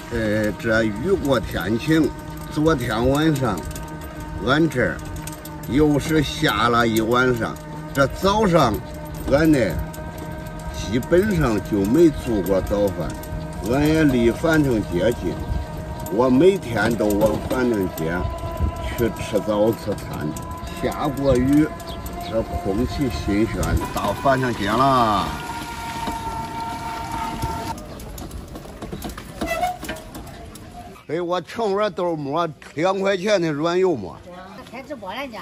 这雨过天晴，昨天晚上俺这儿又是下了一晚上。这早上俺呢基本上就没做过早饭，俺也离反正街近，我每天都往反正街去吃早餐。下过雨，这空气新鲜，到反正街了。给我盛碗豆沫，2块钱的软油馍。 开直播来着。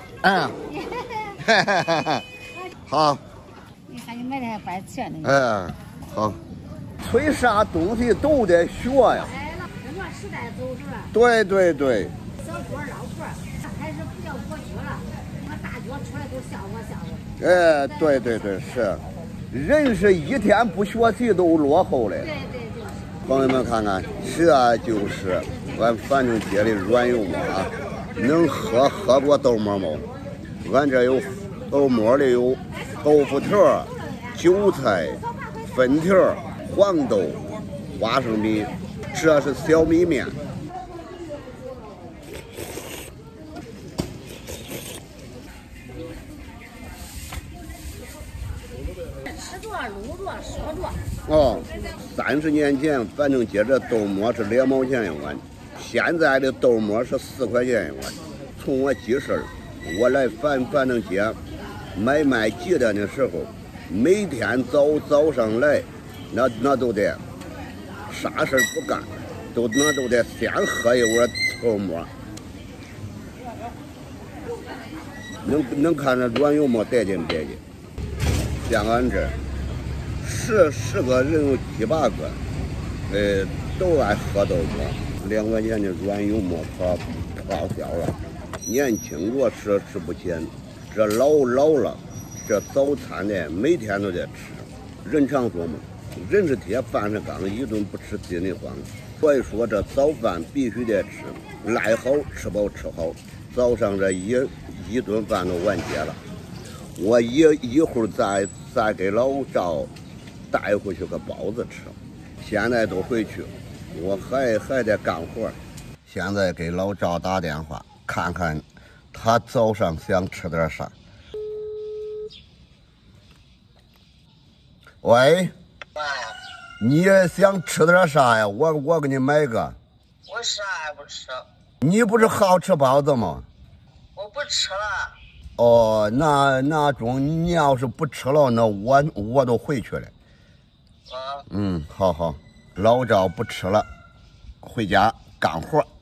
好。 你看你买的还白钱呢。 好。吹啥东西都得学呀。 跟着时代走是吧？ 对。 小锅老婆，还是不叫国学了，那大脚出来都笑话。 对，是。人是一天不学习都落后了。 对。 朋友们看看，这就是俺反正街的软油馍啊，能喝过豆沫没？俺这有豆沫里有豆腐条、韭菜、粉条、黄豆、花生米，这是小米面。 吃着、撸着、说着。 30年前，反正街这豆沫是2毛钱一碗，现在的豆沫是4块钱一碗。从我记事我来反正街买卖鸡蛋的时候，每天早上来，那都得啥事不干，都得先喝一碗豆沫。能看着软油馍带劲不带劲？像俺这10个人有7、8个，都爱喝豆沫。2块钱的软油馍可好笑了。年轻着吃不起，这老了，这早餐呢每天都得吃。人常说嘛，人是铁，饭是钢，一顿不吃心里慌。所以说这早饭必须得吃，赖好吃饱吃好。早上这一顿饭都完结了。我一会儿再给老赵带回去个包子吃。现在都回去，我还得干活。现在给老赵打电话，看看他早上想吃点啥。喂，你也想吃点啥呀？我给你买个。 我啥也不吃。 你不是好吃包子吗？ 我不吃了。 那中你要是不吃了，那我都回去了。好，老赵不吃了，回家干活。